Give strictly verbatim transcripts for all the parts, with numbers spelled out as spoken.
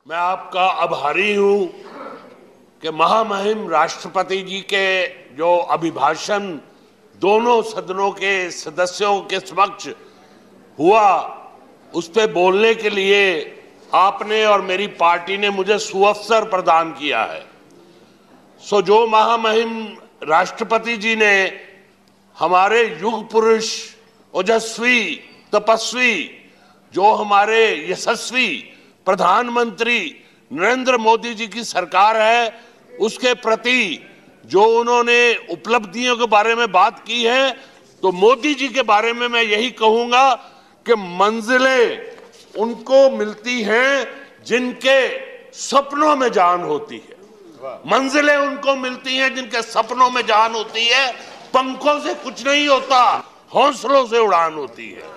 मैं आपका आभारी हूं कि महामहिम राष्ट्रपति जी के जो अभिभाषण दोनों सदनों के सदस्यों के समक्ष हुआ, उस पे बोलने के लिए आपने और मेरी पार्टी ने मुझे सुअवसर प्रदान किया है। सो जो महामहिम राष्ट्रपति जी ने हमारे युग पुरुष, ओजस्वी, तपस्वी, जो हमारे यशस्वी प्रधानमंत्री नरेंद्र मोदी जी की सरकार है, उसके प्रति जो उन्होंने उपलब्धियों के बारे में बात की है, तो मोदी जी के बारे में मैं यही कहूंगा कि मंजिलें उनको मिलती हैं जिनके सपनों में जान होती है। मंजिलें उनको मिलती हैं जिनके सपनों में जान होती है। पंखों से कुछ नहीं होता, हौसलों से उड़ान होती है।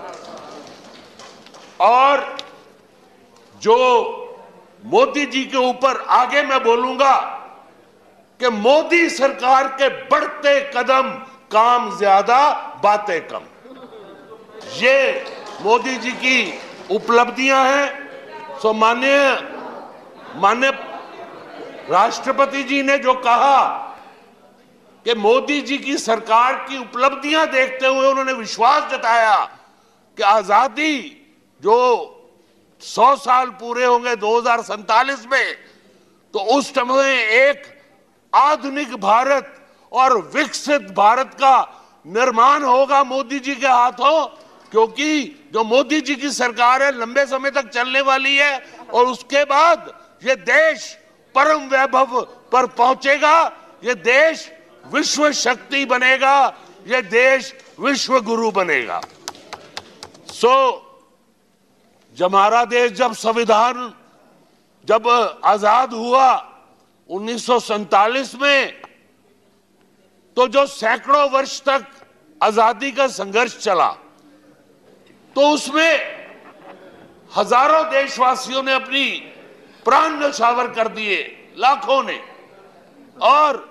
और जो मोदी जी के ऊपर आगे मैं बोलूंगा कि मोदी सरकार के बढ़ते कदम, काम ज्यादा बातें कम, ये मोदी जी की उपलब्धियां हैं। सो माननीय माननीय राष्ट्रपति जी ने जो कहा कि मोदी जी की सरकार की उपलब्धियां देखते हुए उन्होंने विश्वास जताया कि आजादी जो सौ साल पूरे होंगे दो हजार सैतालीस में, तो उस समय एक आधुनिक भारत और विकसित भारत का निर्माण होगा मोदी जी के हाथों, क्योंकि जो मोदी जी की सरकार है लंबे समय तक चलने वाली है और उसके बाद ये देश परम वैभव पर पहुंचेगा। ये देश विश्व शक्ति बनेगा, ये देश विश्व गुरु बनेगा। सो जब हमारा देश जब संविधान जब आजाद हुआ उन्नीस सौ सैतालीस में, तो जो सैकड़ों वर्ष तक आजादी का संघर्ष चला, तो उसमें हजारों देशवासियों ने अपनी प्राण न्यौछावर कर दिए, लाखों ने, और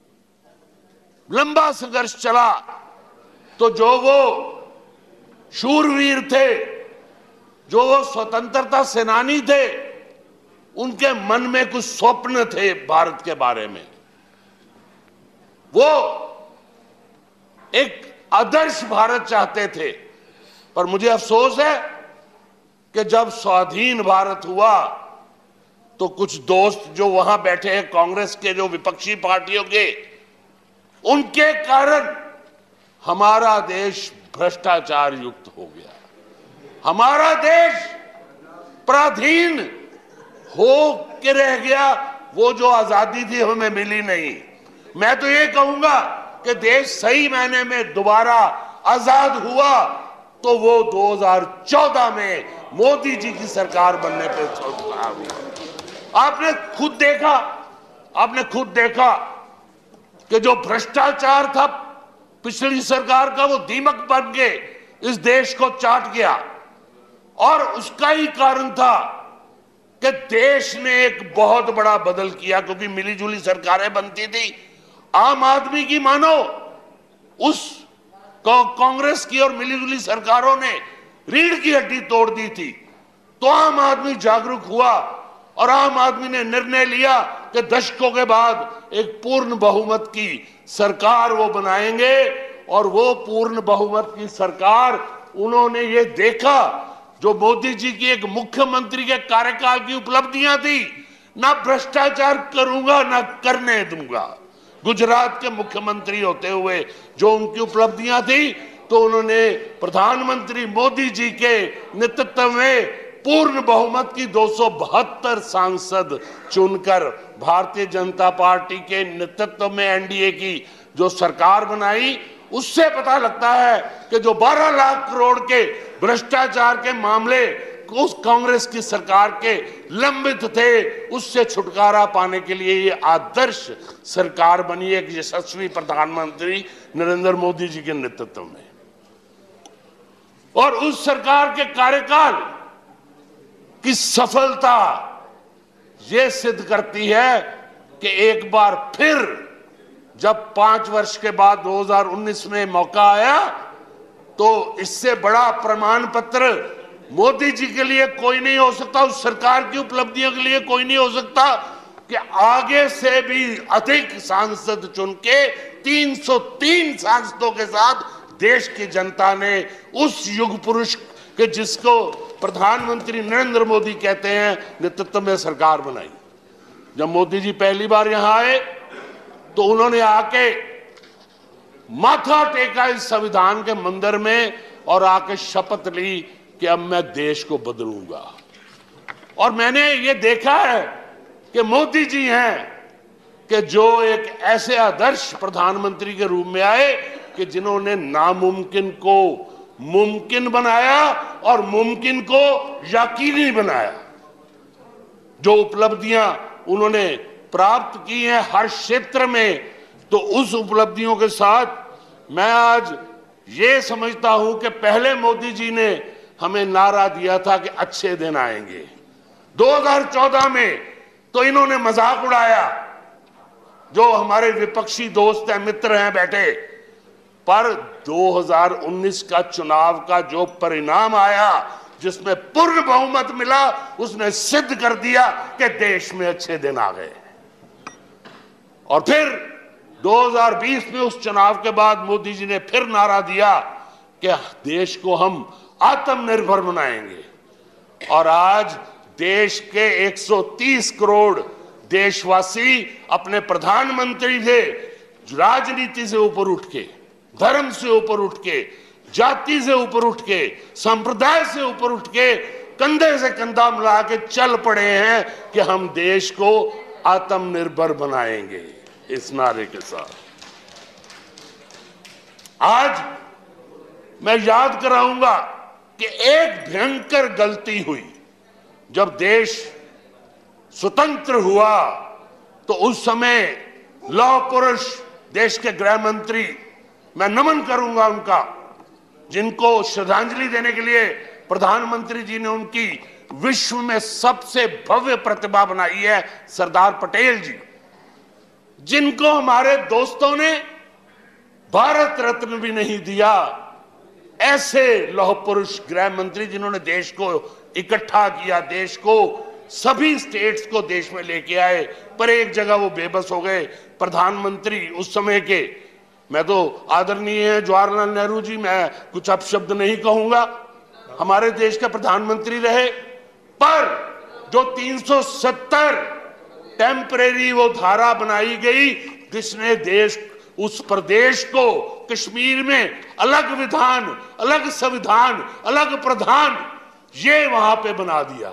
लंबा संघर्ष चला। तो जो वो शूरवीर थे, जो वो स्वतंत्रता सेनानी थे, उनके मन में कुछ स्वप्न थे भारत के बारे में। वो एक आदर्श भारत चाहते थे। पर मुझे अफसोस है कि जब स्वाधीन भारत हुआ तो कुछ दोस्त जो वहां बैठे हैं कांग्रेस के, जो विपक्षी पार्टियों के, उनके कारण हमारा देश भ्रष्टाचार युक्त हो गया। हमारा देश पराधीन हो के रह गया। वो जो आजादी थी हमें मिली नहीं। मैं तो ये कहूंगा कि देश सही मायने में दोबारा आजाद हुआ तो वो दो हजार चौदह में मोदी जी की सरकार बनने पे हुआ। आपने खुद देखा आपने खुद देखा कि जो भ्रष्टाचार था पिछली सरकार का, वो दीमक बन के इस देश को चाट गया। और उसका ही कारण था कि देश ने एक बहुत बड़ा बदल किया, क्योंकि मिलीजुली सरकारें बनती थी। आम आदमी की मानो उस कांग्रेस की और मिलीजुली सरकारों ने रीढ़ की हड्डी तोड़ दी थी। तो आम आदमी जागरूक हुआ और आम आदमी ने निर्णय लिया कि दशकों के बाद एक पूर्ण बहुमत की सरकार वो बनाएंगे। और वो पूर्ण बहुमत की सरकार, उन्होंने ये देखा जो मोदी जी की एक मुख्यमंत्री के कार्यकाल की उपलब्धियां थी, ना भ्रष्टाचार करूंगा ना करने दूंगा। गुजरात के मुख्यमंत्री होते हुए जो उनकी उपलब्धियां थी, तो उन्होंने प्रधानमंत्री मोदी जी के नेतृत्व में पूर्ण बहुमत की दो सौ बहत्तर सांसद चुनकर भारतीय जनता पार्टी के नेतृत्व में एनडीए की जो सरकार बनाई। उससे पता लगता है कि जो बारह लाख करोड़ के भ्रष्टाचार के मामले उस कांग्रेस की सरकार के लंबित थे, उससे छुटकारा पाने के लिए ये आदर्श सरकार बनी, एक यशस्वी प्रधानमंत्री नरेंद्र मोदी जी के नेतृत्व में। और उस सरकार के कार्यकाल की सफलता ये सिद्ध करती है कि एक बार फिर जब पांच वर्ष के बाद दो हजार उन्नीस में मौका आया, तो इससे बड़ा प्रमाण पत्र मोदी जी के लिए कोई नहीं हो सकता, उस सरकार की उपलब्धियों के लिए कोई नहीं हो सकता कि आगे से भी अधिक सांसद चुन के तीन सौ तीन सांसदों के साथ देश की जनता ने उस युग पुरुष के जिसको प्रधानमंत्री नरेंद्र मोदी कहते हैं नेतृत्व में सरकार बनाई। जब मोदी जी पहली बार यहां आए तो उन्होंने आके माथा टेका इस संविधान के मंदिर में और आके शपथ ली कि अब मैं देश को बदलूंगा। और मैंने ये देखा है कि मोदी जी हैं कि जो एक ऐसे आदर्श प्रधानमंत्री के रूप में आए कि जिन्होंने नामुमकिन को मुमकिन बनाया और मुमकिन को यकीनी बनाया। जो उपलब्धियां उन्होंने प्राप्त की हैं हर क्षेत्र में, तो उस उपलब्धियों के साथ मैं आज ये समझता हूं कि पहले मोदी जी ने हमें नारा दिया था कि अच्छे दिन आएंगे। दो हज़ार चौदह में तो इन्होंने मजाक उड़ाया, जो हमारे विपक्षी दोस्त हैं, मित्र हैं बैठे, पर दो हज़ार उन्नीस का चुनाव का जो परिणाम आया जिसमें पूर्ण बहुमत मिला, उसने सिद्ध कर दिया कि देश में अच्छे दिन आ गए। और फिर दो हज़ार बीस में उस चुनाव के बाद मोदी जी ने फिर नारा दिया कि देश को हम आत्मनिर्भर बनाएंगे। और आज देश के एक सौ तीस करोड़ देशवासी अपने प्रधानमंत्री से राजनीति से ऊपर उठ के, धर्म से ऊपर उठ के, जाति से ऊपर उठ के, संप्रदाय से ऊपर उठ के कंधे से कंधा मिला के चल पड़े हैं कि हम देश को आत्मनिर्भर बनाएंगे। इस नारे के साथ आज मैं याद कराऊंगा कि एक भयंकर गलती हुई जब देश स्वतंत्र हुआ। तो उस समय लौह पुरुष देश के गृह मंत्री, मैं नमन करूंगा उनका, जिनको श्रद्धांजलि देने के लिए प्रधानमंत्री जी ने उनकी विश्व में सबसे भव्य प्रतिमा बनाई है, सरदार पटेल जी, जिनको हमारे दोस्तों ने भारत रत्न भी नहीं दिया। ऐसे लौह पुरुष गृह मंत्री जिन्होंने देश को इकट्ठा किया, देश को, सभी स्टेट्स को देश में लेके आए, पर एक जगह वो बेबस हो गए। प्रधानमंत्री उस समय के, मैं तो आदरणीय जवाहरलाल नेहरू जी, मैं कुछ अपशब्द नहीं कहूंगा, हमारे देश के प्रधानमंत्री रहे, पर जो तीन सौ सत्तर टेम्परेरी वो धारा बनाई गई जिसने देश, उस प्रदेश को, कश्मीर में अलग विधान, अलग संविधान, अलग प्रधान, ये वहां पे बना दिया।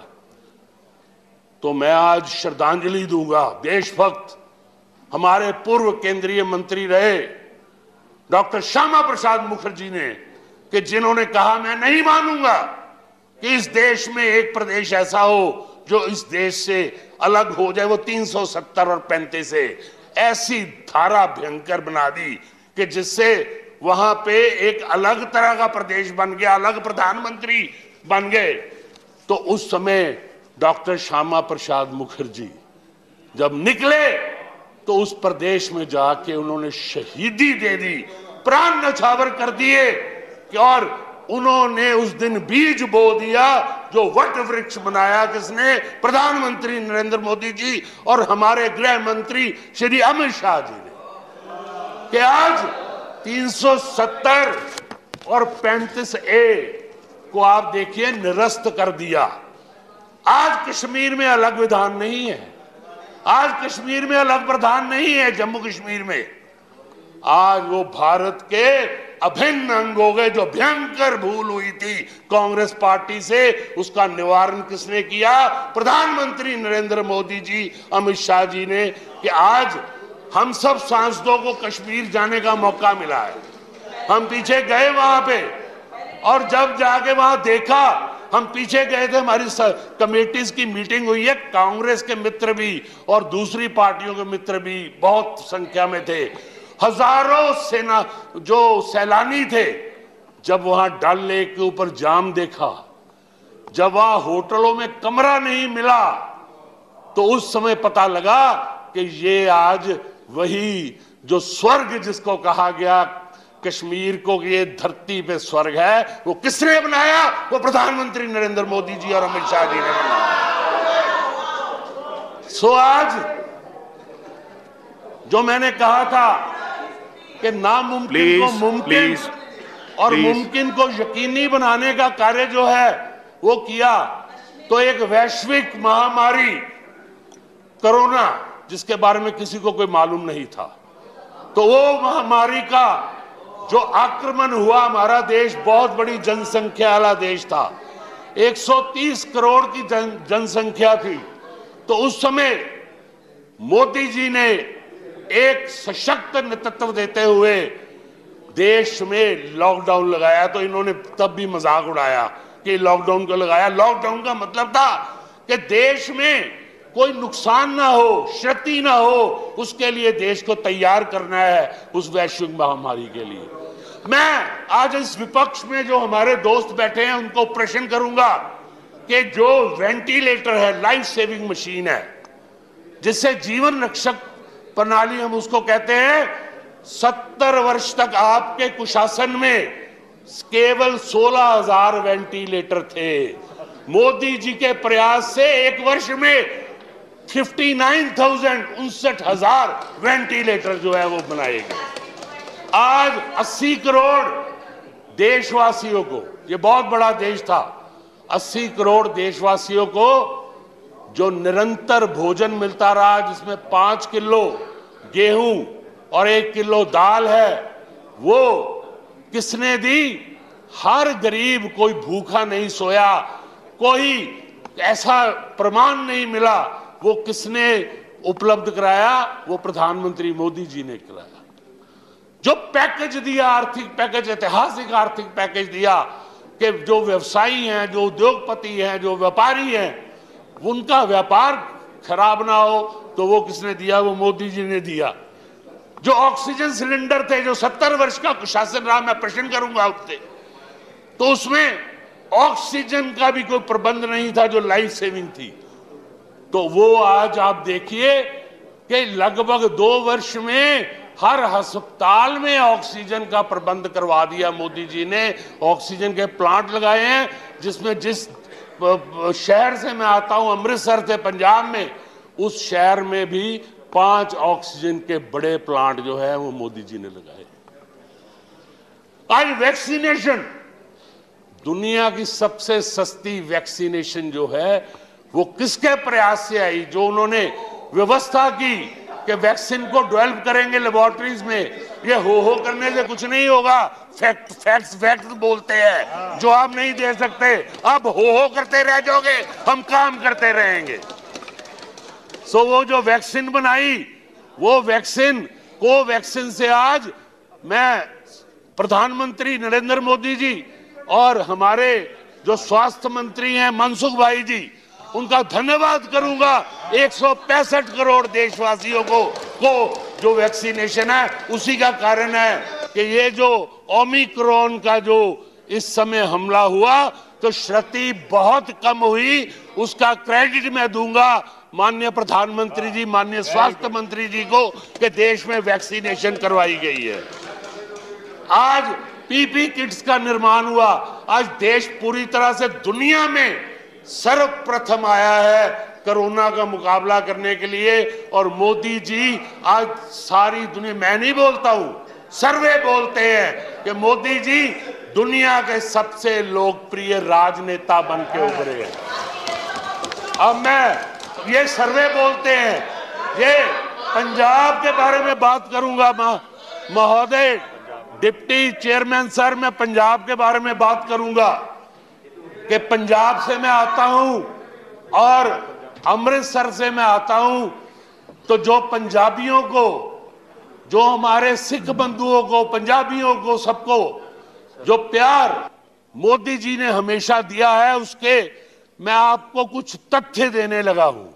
तो मैं आज श्रद्धांजलि दूंगा देशभक्त हमारे पूर्व केंद्रीय मंत्री रहे डॉक्टर श्यामा प्रसाद मुखर्जी ने, कि जिन्होंने कहा मैं नहीं मानूंगा कि इस देश में एक प्रदेश ऐसा हो जो इस देश से अलग हो जाए। वो तीन सौ सत्तर और पैंतीस से ऐसी धारा भयंकर बना दी कि जिससे वहां पे एक अलग तरह का प्रदेश बन गया, अलग प्रधानमंत्री बन गए। तो उस समय डॉक्टर श्यामा प्रसाद मुखर्जी जब निकले तो उस प्रदेश में जाके उन्होंने शहीदी दे दी, प्राण न्यौछावर कर दिए, और उन्होंने उस दिन बीज बो दिया जो वट वृक्ष बनाया किसने? प्रधानमंत्री नरेंद्र मोदी जी और हमारे गृह मंत्री श्री अमित शाह जी ने, कि आज तीन सौ सत्तर और पैंतीस ए को आप देखिए निरस्त कर दिया। आज कश्मीर में अलग विधान नहीं है, आज कश्मीर में अलग प्रधान नहीं है, जम्मू कश्मीर में आज वो भारत के अभिन्न अंग हो गए। जो भयंकर भूल हुई थी कांग्रेस पार्टी से, उसका निवारण किसने किया? प्रधानमंत्री नरेंद्र मोदी जी, अमित शाह जी ने, कि आज हम सब सांसदों को कश्मीर जाने का मौका मिला है। हम पीछे गए वहां पे, और जब जाके वहां देखा, हम पीछे गए थे, हमारी कमेटीज की मीटिंग हुई है, कांग्रेस के मित्र भी और दूसरी पार्टियों के मित्र भी बहुत संख्या में थे, हजारों सेना जो सैलानी थे। जब वहां डल लेक के ऊपर जाम देखा, जब वहां होटलों में कमरा नहीं मिला, तो उस समय पता लगा कि ये आज वही जो स्वर्ग जिसको कहा गया कश्मीर को ये धरती पे स्वर्ग है, वो किसने बनाया? वो प्रधानमंत्री नरेंद्र मोदी जी और अमित शाह जी ने बनाया। सो आज जो मैंने कहा था कि नामुमकिन को मुमकिन और मुमकिन को यकीनी बनाने का कार्य जो है वो किया, तो एक वैश्विक महामारी कोरोना, जिसके बारे में किसी को कोई मालूम नहीं था, तो वो महामारी का जो आक्रमण हुआ, हमारा देश बहुत बड़ी जनसंख्या वाला देश था, एक सौ तीस करोड़ की जन, जनसंख्या थी। तो उस समय मोदी जी ने एक सशक्त नेतृत्व देते हुए देश में लॉकडाउन लगाया। तो इन्होंने तब भी मजाक उड़ाया कि लॉकडाउन को लगाया। लॉकडाउन का मतलब था कि देश में कोई नुकसान ना हो, क्षति ना हो, उसके लिए देश को तैयार करना है उस वैश्विक महामारी के लिए। मैं आज इस विपक्ष में जो हमारे दोस्त बैठे हैं उनको प्रश्न करूंगा कि जो वेंटिलेटर है, लाइफ सेविंग मशीन है, जिससे जीवन रक्षक प्रणाली हम उसको कहते हैं, सत्तर वर्ष तक आपके कुशासन में केवल सोलह हजार वेंटिलेटर थे। मोदी जी के प्रयास से एक वर्ष में फिफ्टी नाइन थाउजेंड उनसठ हजार वेंटिलेटर जो है वो बनाए गए। आज अस्सी करोड़ देशवासियों को, ये बहुत बड़ा देश था, अस्सी करोड़ देशवासियों को जो निरंतर भोजन मिलता रहा, जिसमें पांच किलो गेहूं और एक किलो दाल है, वो किसने दी? हर गरीब, कोई भूखा नहीं सोया, कोई ऐसा प्रमाण नहीं मिला। वो किसने उपलब्ध कराया? वो प्रधानमंत्री मोदी जी ने कराया। जो पैकेज दिया, आर्थिक पैकेज, ऐतिहासिक आर्थिक पैकेज दिया कि जो व्यवसायी हैं, जो उद्योगपति हैं, जो व्यापारी हैं, उनका व्यापार खराब ना हो, तो वो किसने दिया? वो मोदी जी ने दिया। जो ऑक्सीजन सिलेंडर थे, जो सत्तर वर्ष का शासन रहा, मैं प्रश्न करूंगा उससे, तो उसमें ऑक्सीजन का भी कोई प्रबंध नहीं था जो लाइफ सेविंग थी। तो वो आज आप देखिए कि लगभग दो वर्ष में हर अस्पताल में ऑक्सीजन का प्रबंध करवा दिया मोदी जी ने। ऑक्सीजन के प्लांट लगाए हैं, जिसमें जिस शहर से मैं आता हूं, अमृतसर से पंजाब में, उस शहर में भी पांच ऑक्सीजन के बड़े प्लांट जो है वो मोदी जी ने लगाए। आज वैक्सीनेशन, दुनिया की सबसे सस्ती वैक्सीनेशन जो है वो किसके प्रयास से आई? जो उन्होंने व्यवस्था की कि वैक्सीन को डेवलप करेंगे लेबोरेटरीज में। ये हो हो करने से कुछ नहीं होगा। फैक्ट फैक्ट्स फैक्ट्स बोलते हैं जो आप नहीं दे सकते। अब हो हो करते रह जाओगे, हम काम करते रहेंगे। सो वो जो वैक्सीन बनाई, वो वैक्सीन को वैक्सीन से आज मैं प्रधानमंत्री नरेंद्र मोदी जी और हमारे जो स्वास्थ्य मंत्री हैं मनसुख भाई जी, उनका धन्यवाद करूंगा। एक सौ पैंसठ करोड़ देशवासियों को को जो वैक्सीनेशन है, उसी का कारण है कि ये जो ओमिक्रॉन का जो इस समय हमला हुआ, तो क्षति बहुत कम हुई। उसका क्रेडिट मैं दूंगा माननीय प्रधानमंत्री जी, माननीय स्वास्थ्य मंत्री जी को कि देश में वैक्सीनेशन करवाई गई है। आज पीपी किट्स का निर्माण हुआ। आज देश पूरी तरह से दुनिया में सर्वप्रथम आया है कोरोना का मुकाबला करने के लिए। और मोदी जी आज सारी दुनिया, मैं नहीं बोलता हूं, सर्वे बोलते हैं कि मोदी जी दुनिया के सबसे लोकप्रिय राजनेता बन के उभरे हैं। अब मैं, ये सर्वे बोलते हैं, ये पंजाब के बारे में बात करूंगा। महोदय डिप्टी चेयरमैन सर, मैं पंजाब के बारे में बात करूंगा कि पंजाब से मैं आता हूं और अमृतसर से मैं आता हूं। तो जो पंजाबियों को, जो हमारे सिख बंधुओं को, पंजाबियों को, सबको जो प्यार मोदी जी ने हमेशा दिया है, उसके मैं आपको कुछ तथ्य देने लगा हूं।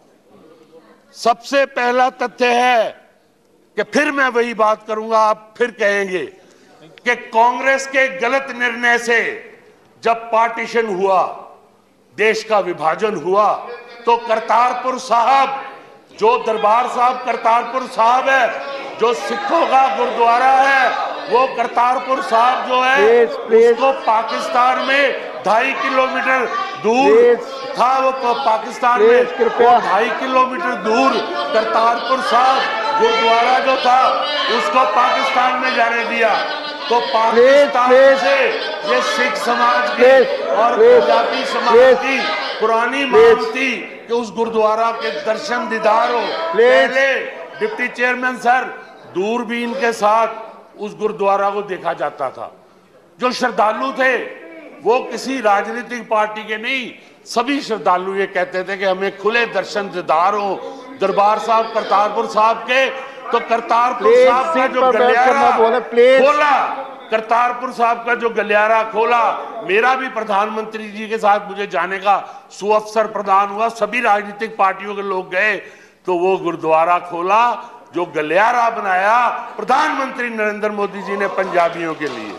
सबसे पहला तथ्य है कि फिर मैं वही बात करूंगा, आप फिर कहेंगे कि कांग्रेस के गलत निर्णय से जब पार्टीशन हुआ, देश का विभाजन हुआ, तो करतारपुर साहब, जो दरबार साहब करतारपुर साहब है, जो सिखों का गुरुद्वारा है, वो करतारपुर साहब जो है उसको पाकिस्तान में ढाई किलोमीटर दूर था, वो पाकिस्तान में ढाई किलोमीटर दूर करतारपुर साहब गुरुद्वारा जो था उसको पाकिस्तान में जाने दिया। तो पाकिस्तान से ये सिख समाज की और पंजाबी समाज की पुरानी मांग थी कि उस गुरुद्वारा के दर्शन दीदार हो। पहले डिप्टी चेयरमैन सर दूरबीन के साथ उस गुरुद्वारा को देखा जाता था। जो श्रद्धालु थे वो किसी राजनीतिक पार्टी के नहीं, सभी श्रद्धालु ये कहते थे कि हमें खुले दर्शन दीदार हो दरबार साहब करतारपुर साहब के। तो करतारपुर साहब का जो गलियारा खोला, करतारपुर साहब का जो गलियारा खोला, मेरा भी प्रधानमंत्री जी के साथ मुझे जाने का सुअवसर प्रदान हुआ, सभी राजनीतिक पार्टियों के लोग गए। तो वो गुरुद्वारा खोला, जो गलियारा बनाया प्रधानमंत्री नरेंद्र मोदी जी ने पंजाबियों के लिए।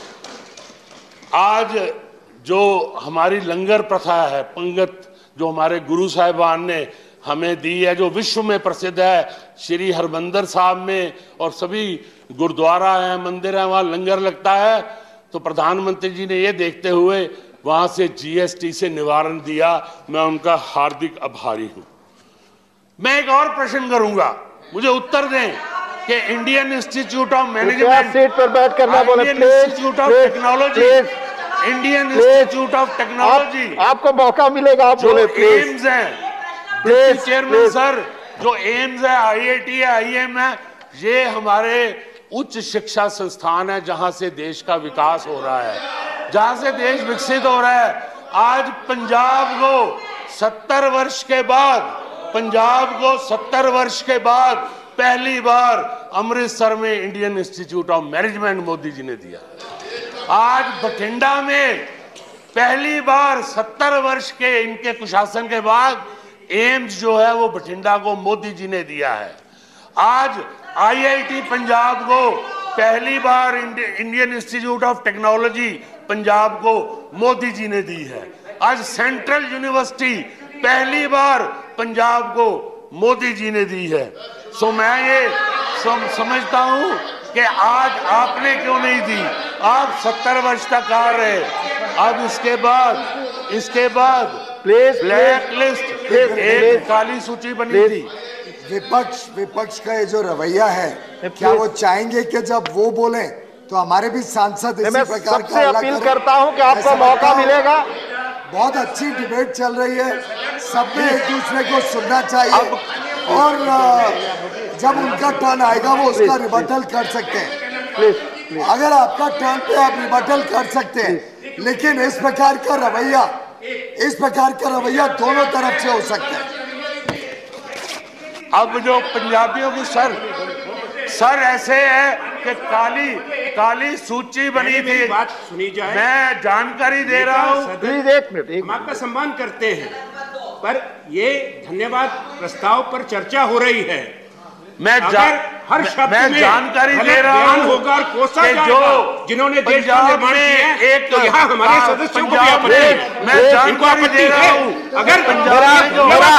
आज जो हमारी लंगर प्रथा है, पंगत जो हमारे गुरु साहिबान ने हमें दी है, जो विश्व में प्रसिद्ध है, श्री हरमंदिर साहब में और सभी गुरुद्वारा हैं, मंदिर हैं, वहाँ लंगर लगता है। तो प्रधानमंत्री जी ने ये देखते हुए वहाँ से जीएसटी से निवारण दिया, मैं उनका हार्दिक आभारी हूँ। मैं एक और प्रश्न करूंगा, मुझे उत्तर दें कि Indian institute of management, seat पर बैठ कर ना बोले, Indian institute of technology, Indian institute of technology, आपको मौका मिलेगा, आप बोले एम्स है, चेयरमैन सर, जो एम्स है, आईआईटी है, आईएम है, ये हमारे उच्च शिक्षा संस्थान है जहां से देश का विकास हो रहा है, जहां से देश विकसित हो रहा है। आज पंजाब को सत्तर वर्ष के बाद पंजाब को सत्तर वर्ष के बाद पहली बार अमृतसर में Indian institute of management Modi ji ने दिया। आज बठिंडा में पहली बार सत्तर वर्ष के इनके कुशासन के बाद एम्स जो है वो बठिंडा को मोदी जी ने दिया है। आज आईआईटी पंजाब को पहली बार Indian institute of technology Punjab को मोदी जी ने दी है। आज सेंट्रल यूनिवर्सिटी पहली बार पंजाब को मोदी जी ने दी है। सो मैं ये सम, समझता हूं कि आज आपने क्यों नहीं दी, आप सत्तर वर्ष तक आ रहे, अब इसके बाद इसके बाद ब्लैक लिस्ट एक काली सूची बनी थी। विपक्ष विपक्ष का ये जो रवैया है, क्या वो चाहेंगे कि जब वो बोले तो हमारे भी सांसद इसी प्रकार का अपील करता हूं कि आपको मौका मिलेगा। बहुत अच्छी डिबेट चल रही है, सबने एक दूसरे को सुनना चाहिए और जब उनका टर्न आएगा वो उसका रिबटल कर सकते हैं। अगर आपका टर्न पे आप रिबटल कर सकते हैं, लेकिन इस प्रकार का रवैया इस प्रकार का रवैया दोनों तरफ से हो सकता है। अब जो पंजाबियों की सर सर ऐसे है कि काली काली सूची बनी थी, बात सुनी जाए, मैं जानकारी दे रहा हूँ। प्लीज एक मिनट, हम आपका सम्मान करते हैं, पर ये धन्यवाद प्रस्ताव पर चर्चा हो रही है। मैं हर शब्द मैं में जानकारी दे रहा हूँ होगा और कोसा कि जो जिन्होंने देश का निर्माण किया है, एक तो यहाँ हमारे सदस्यों को भी अपने मैं जानकारी दे रहा हूँ। अगर पंजाब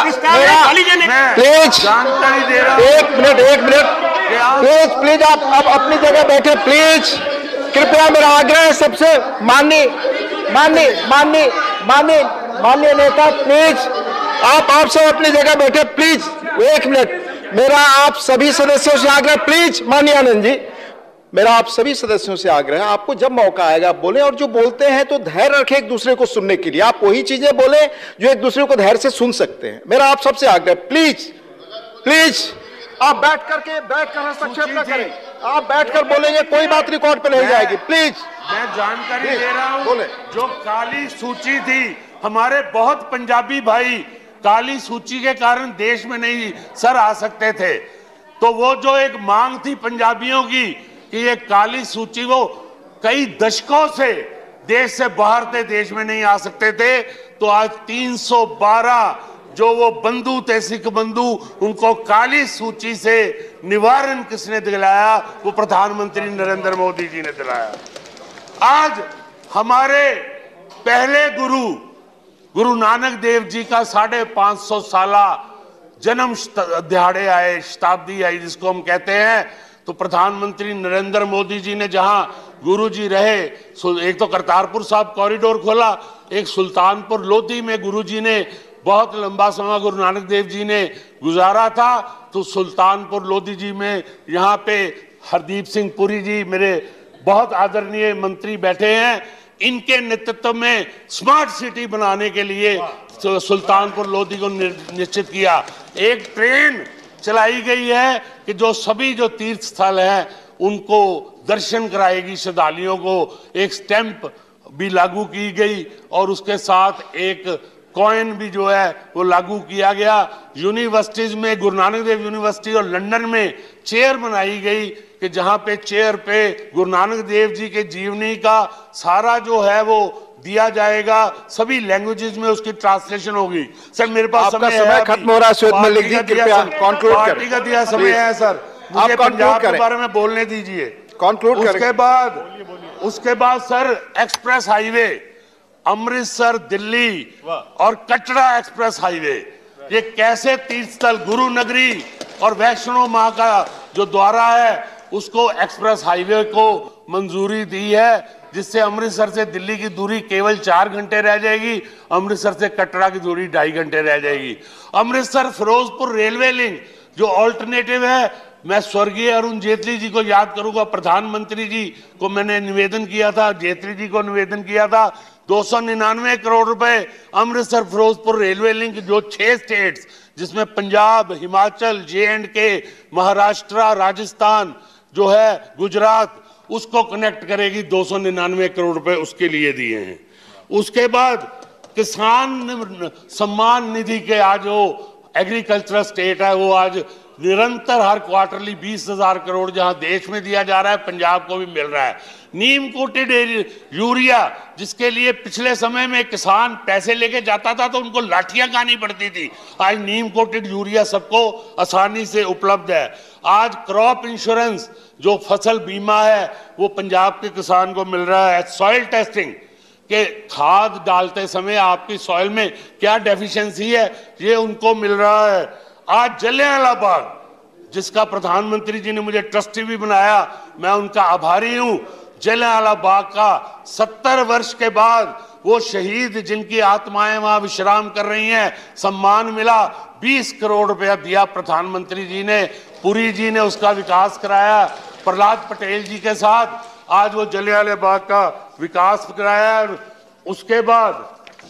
जानकारी दे रहा हूँ, एक मिनट एक मिनट प्लीज प्लीज आप अब अपनी जगह बैठे, प्लीज कृपया मेरा आग्रह है सबसे। माननीय माननीय माननीय माननीय माननीय नेता, प्लीज आप आप सब अपनी जगह बैठे, प्लीज एक मिनट। मेरा आप सभी सदस्यों से आग्रह, प्लीज माननीय आनंद जी, मेरा आप सभी सदस्यों से आग्रह है, आपको जब मौका आएगा आप बोले, और जो बोलते हैं तो धैर्य रखें एक दूसरे को सुनने के लिए। आप वही चीजें बोले जो एक दूसरे को धैर्य से सुन सकते हैं। मेरा आप सबसे आग्रह, प्लीज प्लीज आप बैठ करके बैठ कर हस्तक्षेप न करें, आप बैठकर बोलेंगे कोई बात रिकॉर्ड पे नहीं जाएगी, प्लीज। मैं जानकारी दे रहा हूँ, जो काली सूची थी, हमारे बहुत पंजाबी भाई काली सूची के कारण देश में नहीं सर आ सकते थे। तो वो जो एक मांग थी पंजाबियों की कि ये काली सूची को कई दशकों से देश से बाहर थे, देश में नहीं आ सकते थे, तो आज तीन सौ बारह जो वो बंधु थे, सिख बंधु, उनको काली सूची से निवारण किसने दिलाया? वो प्रधानमंत्री नरेंद्र मोदी जी ने दिलाया। आज हमारे पहले गुरु गुरु नानक देव जी का साढ़े पांच सौ साला जन्म दिहाड़े आए, शताब्दी आई जिसको हम कहते हैं, तो प्रधानमंत्री नरेंद्र मोदी जी ने जहां गुरुजी रहे, एक तो करतारपुर साहब कॉरिडोर खोला, एक सुल्तानपुर लोधी में गुरुजी ने बहुत लंबा समय गुरु नानक देव जी ने गुजारा था, तो सुल्तानपुर लोधी जी में यहाँ पे हरदीप सिंह पुरी जी मेरे बहुत आदरणीय मंत्री बैठे हैं, इनके नेतृत्व में स्मार्ट सिटी बनाने के लिए सुल्तानपुर लोधी को निश्चित किया। एक ट्रेन चलाई गई है कि जो सभी जो तीर्थ स्थल हैं उनको दर्शन कराएगी श्रद्धालुओं को। एक स्टैंप भी लागू की गई और उसके साथ एक कॉइन भी जो है वो लागू किया गया। यूनिवर्सिटीज में गुरु नानक देव यूनिवर्सिटी और लंदन में चेयर बनाई गई कि जहां पे चेयर पे गुरु नानक देव जी के जीवनी का सारा जो है वो दिया जाएगा, सभी लैंग्वेजेस में उसकी ट्रांसलेशन होगी। सर मेरे पास समय, समय खत्म हो रहा है, श्वेत मलिक जी कृपया कंक्लूड करें। पार्टी का दिया समय है सर, मुझे पंजाब के बारे में बोलने दीजिए। कंक्लूड करें। उसके बाद उसके बाद sir express highway Amritsar Delhi और कटरा एक्सप्रेस हाईवे, ये कैसे तीर्थ स्थल गुरु नगरी और वैष्णो माँ का जो द्वारा है उसको एक्सप्रेस हाईवे को मंजूरी दी है, जिससे अमृतसर से दिल्ली की दूरी केवल चार घंटे रह जाएगी, अमृतसर से कटरा की दूरी ढाई घंटे रह जाएगी। अमृतसर फिरोजपुर रेलवे लिंक जो ऑल्टरनेटिव है, मैं स्वर्गीय अरुण जेटली जी को याद करूंगा, प्रधानमंत्री जी को मैंने निवेदन किया था, जेटली जी को निवेदन किया था, दो सौ निन्यानवे करोड़ रुपए अमृतसर फिरोजपुर रेलवे लिंक जो छह स्टेट्स जिसमें पंजाब, हिमाचल, जे एंड के, महाराष्ट्र, राजस्थान जो है, गुजरात, उसको कनेक्ट करेगी, दो सौ निन्यानवे करोड़ रुपए उसके लिए दिए हैं। उसके बाद किसान सम्मान निधि के आज वो एग्रीकल्चरल स्टेट है, वो आज निरंतर हर क्वार्टरली बीस हजार करोड़ जहां देश में दिया जा रहा है, पंजाब को भी मिल रहा है। नीम कोटेड यूरिया जिसके लिए पिछले समय में किसान पैसे लेके जाता था तो उनको लाठियां खानी पड़ती थी, आज नीम कोटेड यूरिया सबको आसानी से उपलब्ध है। आज क्रॉप इंश्योरेंस जो फसल बीमा है वो पंजाब के किसान को मिल रहा है। सॉइल टेस्टिंग के खाद डालते समय आपकी सॉइल में क्या डेफिशिएंसी है ये उनको मिल रहा है। आज जलियांवाला बाग जिसका प्रधानमंत्री जी ने मुझे ट्रस्टी भी बनाया, मैं उनका आभारी हूं। जलियांवाला बाग का सत्तर वर्ष के बाद वो शहीद जिनकी आत्माएं वहां विश्राम कर रही हैं, सम्मान मिला, बीस करोड़ रुपया दिया प्रधानमंत्री जी ने, पुरी जी ने उसका विकास कराया प्रहलाद पटेल जी के साथ, आज वो जलियांवाला बाग का विकास कराया। उसके बाद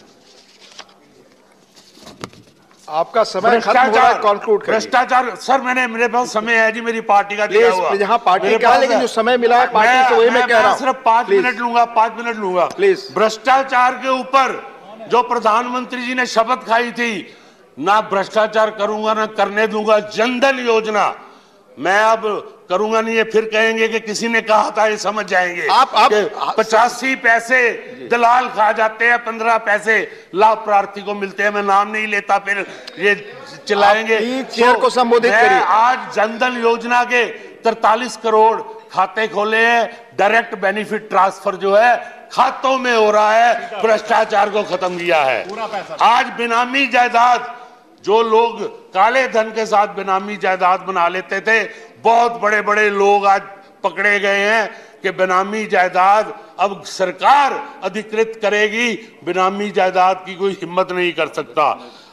आपका समय खत्म हो रहा है, कंक्लूड करिए। भ्रष्टाचार सर मैंने मेरे पास समय है जी, मेरी पार्टी का दिया हुआ। यहाँ पार्टी का है, लेकिन जो समय मिला है पार्टी से वही मैं कह रहा हूँ। सिर्फ पांच मिनट लूंगा, पांच मिनट लूंगा प्लीज। भ्रष्टाचार के ऊपर जो प्रधानमंत्री जी ने शपथ खाई थी, ना भ्रष्टाचार करूंगा ना करने दूंगा। जनधन योजना मैं अब करूंगा नहीं, ये फिर कहेंगे कि किसी ने कहा था, ये समझ जाएंगे। आप आप पचासी पैसे दलाल खा जाते हैं, पंद्रह पैसे लाभ प्रार्थी को मिलते हैं। मैं नाम नहीं लेता, फिर ये चिल्लाएंगे। चेयर को संबोधित करिए। आज जनधन योजना के तैतालीस करोड़ खाते खोले हैं, डायरेक्ट बेनिफिट ट्रांसफर जो है खातों में हो रहा है, भ्रष्टाचार को खत्म किया है। आज बेनामी जायदाद जो लोग काले धन के साथ बेनामी जायदाद बना लेते थे, बहुत बड़े बड़े लोग आज पकड़े गए हैं कि बेनामी जायदाद अब सरकार अधिकृत करेगी, बेनामी जायदाद की कोई हिम्मत नहीं कर सकता।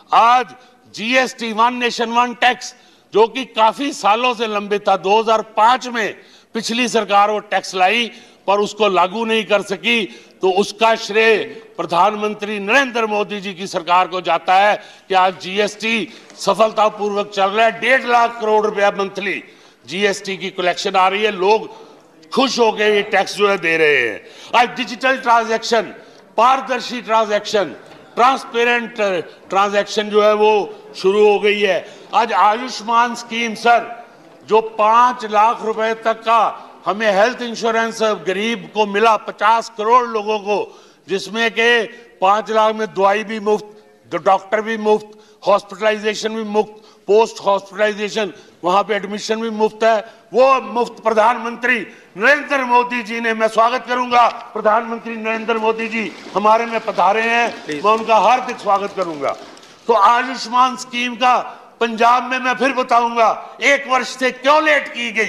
आज GST one nation one tax जो कि काफी सालों से लंबित था, दो हज़ार पाँच में पिछली सरकार वो टैक्स लाई पर उसको लागू नहीं कर सकी, तो उसका श्रेय प्रधानमंत्री नरेंद्र मोदी जी की सरकार को जाता है कि आज जीएसटी सफलतापूर्वक चल रहा है। डेढ़ लाख करोड़ रुपया मंथली जीएसटी की कलेक्शन आ रही है, लोग खुश हो गए ये टैक्स जो है दे रहे हैं। आज डिजिटल ट्रांजैक्शन, पारदर्शी ट्रांजैक्शन, ट्रांसपेरेंट ट्रांजैक्शन जो है वो शुरू हो गई है। आज आयुष्मान स्कीम सर जो पांच लाख रुपए तक का हमें हेल्थ इंश्योरेंस गरीब को मिला, पचास करोड़ लोगों को, जिसमें के पांच लाख में दवाई भी मुफ्त, डॉक्टर भी मुफ्त, हॉस्पिटलाइजेशन भी मुफ्त, पोस्ट हॉस्पिटलाइजेशन वहां पे एडमिशन भी मुफ्त है, वो मुफ्त प्रधानमंत्री नरेंद्र मोदी जी ने, मैं स्वागत करूंगा प्रधानमंत्री नरेंद्र मोदी जी हमारे में पधारे हैं, मैं उनका हार्दिक स्वागत करूंगा। तो आयुष्मान स्कीम का पंजाब में मैं फिर बताऊंगा एक वर्ष से क्यों लेट की गई,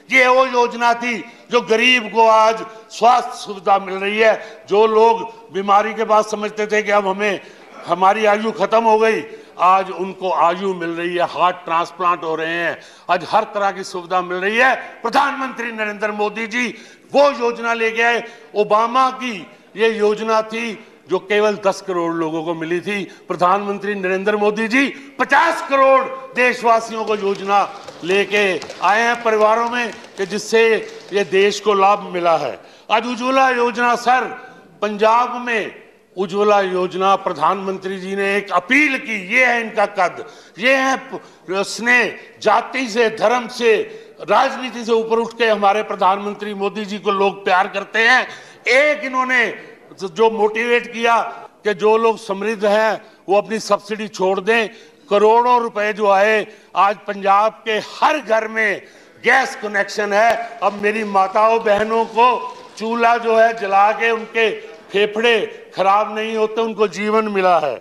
ये वो योजना थी जो गरीब को आज स्वास्थ्य सुविधा मिल रही है। जो लोग बीमारी के बाद समझते थे कि अब हमें हमारी आयु खत्म हो गई, आज उनको आयु मिल रही है, हार्ट ट्रांसप्लांट हो रहे हैं, आज हर तरह की सुविधा मिल रही है। प्रधानमंत्री नरेंद्र मोदी जी वो योजना ले गए। ओबामा की ये योजना थी जो केवल दस करोड़ लोगों को मिली थी। प्रधानमंत्री नरेंद्र मोदी जी पचास करोड़ देशवासियों को योजना लेके आए हैं परिवारों में, कि जिससे ये देश को लाभ मिला है। आज उज्ज्वला योजना, सर पंजाब में उज्ज्वला योजना प्रधानमंत्री जी ने एक अपील की, ये है इनका कद, ये है स्नेह, जाति से, धर्म से, राजनीति से ऊपर उठ के हमारे प्रधानमंत्री मोदी जी को लोग प्यार करते हैं। एक इन्होंने जो मोटिवेट किया कि जो लोग समृद्ध हैं वो अपनी सब्सिडी छोड़ दें। करोड़ों रुपए जो आए, आज पंजाब के हर घर में गैस कनेक्शन है। अब मेरी माताओं बहनों को चूल्हा जो है जला के उनके फेफड़े खराब नहीं होते, उनको जीवन मिला है।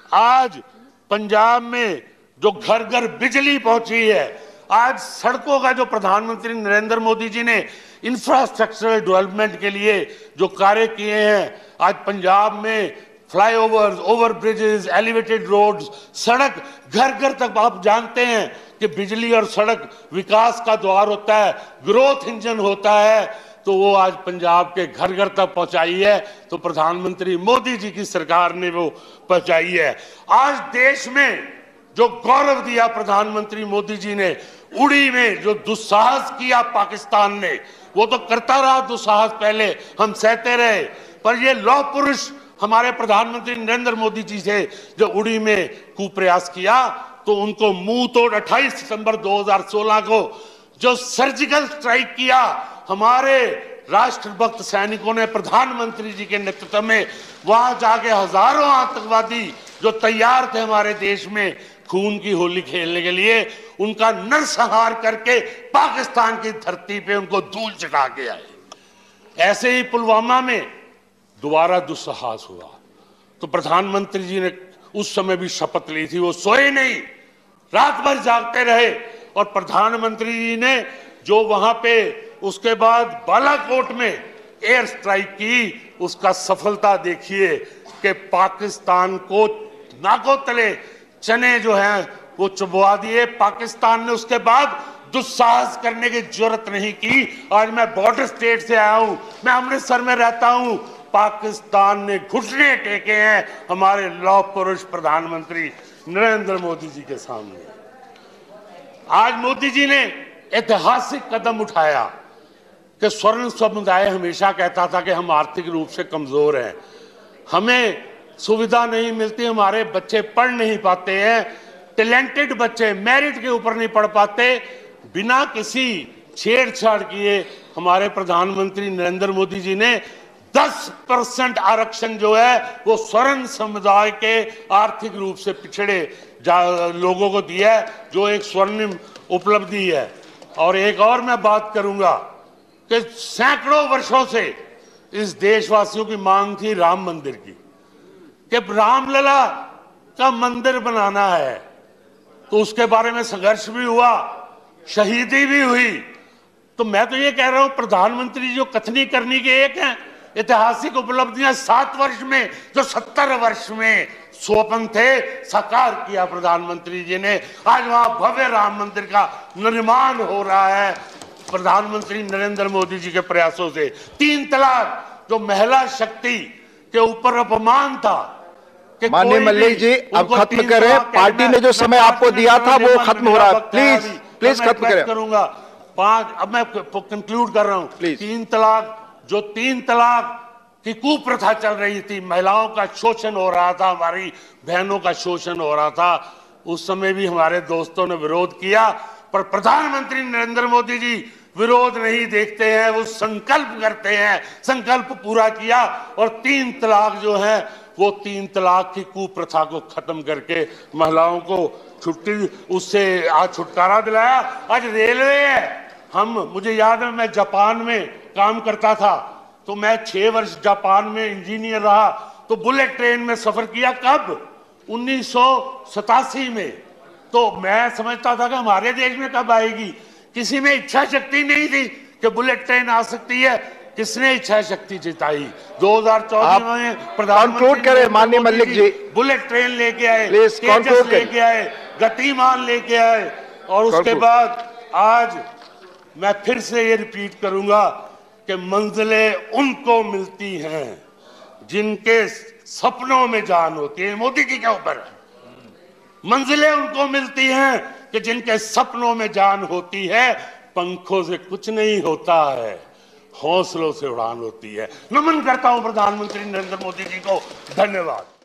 आज पंजाब में जो घर घर बिजली पहुंची है, आज सड़कों का जो प्रधानमंत्री नरेंद्र मोदी जी ने इंफ्रास्ट्रक्चरल डेवलपमेंट के लिए जो कार्य किए हैं, आज पंजाब में flyovers, over bridges, elevated roads, सड़क घर घर तक। आप जानते हैं कि बिजली और सड़क विकास का द्वार होता है, ग्रोथ इंजन होता है, तो वो आज पंजाब के घर घर तक पहुंचाई है। तो प्रधानमंत्री मोदी जी की सरकार ने वो पहुंचाई है। आज देश में जो गौरव दिया प्रधानमंत्री मोदी जी ने, उड़ी में जो दुस्साहस किया पाकिस्तान ने, वो तो करता रहा दुस्साहस, पहले हम सहते रहे, पर ये लौह पुरुष हमारे प्रधानमंत्री नरेंद्र मोदी जी से जो उड़ी में कुप्रयास किया, तो उनको मुंह तोड़ अट्ठाईस सितंबर दो हज़ार सोलह को जो सर्जिकल स्ट्राइक किया हमारे राष्ट्रभक्त सैनिकों ने प्रधानमंत्री जी के नेतृत्व में, वहां जाके हजारों आतंकवादी जो तैयार थे हमारे देश में खून की होली खेलने के लिए, उनका नरसंहार करके पाकिस्तान की धरती पे उनको धूल चटा के आए। ऐसे ही पुलवामा में दोबारा दुस्साहस हुआ, तो प्रधानमंत्री जी ने उस समय भी शपथ ली थी, वो सोए नहीं, रात भर जागते रहे। और प्रधानमंत्री जी ने जो वहां पे उसके बाद बालाकोट में एयर स्ट्राइक की, उसका सफलता देखिए कि पाकिस्तान को नाकों तले चने जो हैं वो चबवा दिए। पाकिस्तान ने उसके बाद दुस्साहस करने की जरूरत नहीं की। आज मैं बॉर्डर स्टेट से आया हूं, मैं अमृतसर में रहता हूं, पाकिस्तान ने घुटने टेके हैं हमारे लौह पुरुष प्रधानमंत्री नरेंद्र मोदी जी के सामने। आज मोदी जी ने ऐतिहासिक कदम उठाया कि स्वर्ण समुदाय हमेशा कहता था कि हम आर्थिक रूप से कमजोर हैं, हमें सुविधा नहीं मिलती, हमारे बच्चे पढ़ नहीं पाते हैं, टैलेंटेड बच्चे मेरिट के ऊपर नहीं पढ़ पाते। बिना किसी छेड़छाड़ किए हमारे प्रधानमंत्री नरेंद्र मोदी जी ने दस परसेंट आरक्षण जो है वो स्वर्ण समुदाय के आर्थिक रूप से पिछड़े लोगों को दिया है, जो एक स्वर्णिम उपलब्धि है। और एक और मैं बात करूंगा कि सैकड़ों वर्षों से इस देशवासियों की मांग थी राम मंदिर की, कि रामलला का मंदिर बनाना है, तो उसके बारे में संघर्ष भी हुआ, शहीदी भी हुई। तो मैं तो ये कह रहा हूं, प्रधानमंत्री जो कथनी करनी के एक है, ऐतिहासिक उपलब्धियां सात वर्ष में जो सत्तर वर्ष में स्वप्न थे, साकार किया प्रधानमंत्री जी ने। आज वहां भव्य राम मंदिर का निर्माण हो रहा है प्रधानमंत्री नरेंद्र मोदी जी के प्रयासों से। तीन तलाक जो महिला शक्ति के ऊपर अपमान था, माननीय मल्लिक जी अब खत्म करें, पार्टी ने जो समय आपको दिया था वो खत्म हो रहा है, प्लीज प्लीज खत्म करें। करूंगा पांच, अब मैं कंक्लूड कर रहा हूं। तीन तलाक जो तीन तलाक की कुप्रथा चल रही थी, महिलाओं का शोषण हो रहा था, हमारी बहनों का शोषण हो रहा था, उस समय भी हमारे दोस्तों ने विरोध किया, पर प्रधानमंत्री नरेंद्र मोदी जी विरोध नहीं देखते हैं, वो संकल्प करते हैं, संकल्प पूरा किया और तीन तलाक जो है वो तीन तलाक की कुप्रथा को खत्म करके महिलाओं को छुट्टी, उससे आज छुटकारा दिलाया। आज रेलवे है, हम मुझे याद है मैं जापान में काम करता था, तो मैं छह वर्ष जापान में इंजीनियर रहा, तो बुलेट ट्रेन में सफर किया। कब? उन्नीस सौ सतासी में। तो मैं समझता था कि हमारे देश में कब आएगी, किसी में इच्छा शक्ति नहीं थी कि बुलेट ट्रेन आ सकती है। किसने इच्छा शक्ति जिताई? दो हज़ार चौदह में कंक्लूड करें माननीय मल्लिक जी। बुलेट ट्रेन लेके आए, प्लीज तेजस लेके आए, गतिमान लेके आए, और उसके बाद आज मैं फिर से ये रिपीट करूंगा कि मंजिलें उनको मिलती हैं जिनके सपनों में जान होती है। मोदी जी के ऊपर मंजिलें उनको मिलती हैं कि जिनके सपनों में जान होती है। पंखों से कुछ नहीं होता है, हौसलों से उड़ान होती है। नमन करता हूं प्रधानमंत्री नरेंद्र मोदी जी को। धन्यवाद।